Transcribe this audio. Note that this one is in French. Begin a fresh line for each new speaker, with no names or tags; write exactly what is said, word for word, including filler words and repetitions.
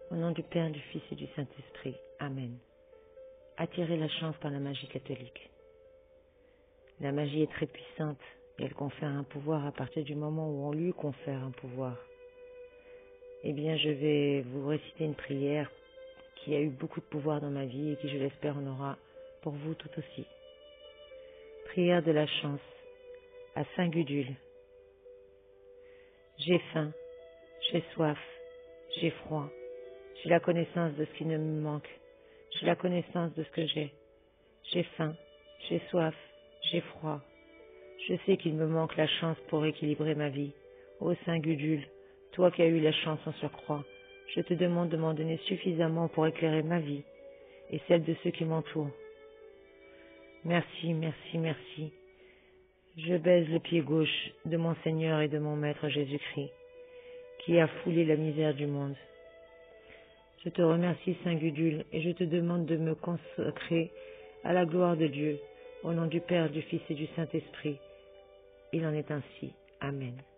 Au nom du Père, du Fils et du Saint-Esprit. Amen. Attirer la chance par la magie catholique. La magie est très puissante et elle confère un pouvoir à partir du moment où on lui confère un pouvoir. Eh bien, je vais vous réciter une prière qui a eu beaucoup de pouvoir dans ma vie et qui, je l'espère, en aura pour vous tout aussi. Prière de la chance à Saint Gudule. J'ai faim, j'ai soif, j'ai froid, j'ai la connaissance de ce qui ne me manque, j'ai la connaissance de ce que j'ai. J'ai faim, j'ai soif, j'ai froid. Je sais qu'il me manque la chance pour équilibrer ma vie. Ô Saint Gudule, toi qui as eu la chance en surcroît, je te demande de m'en donner suffisamment pour éclairer ma vie et celle de ceux qui m'entourent. Merci, merci, merci. Je baise le pied gauche de mon Seigneur et de mon Maître Jésus-Christ, qui a foulé la misère du monde. Je te remercie, Saint Gudule, et je te demande de me consacrer à la gloire de Dieu, au nom du Père, du Fils et du Saint-Esprit. Il en est ainsi. Amen.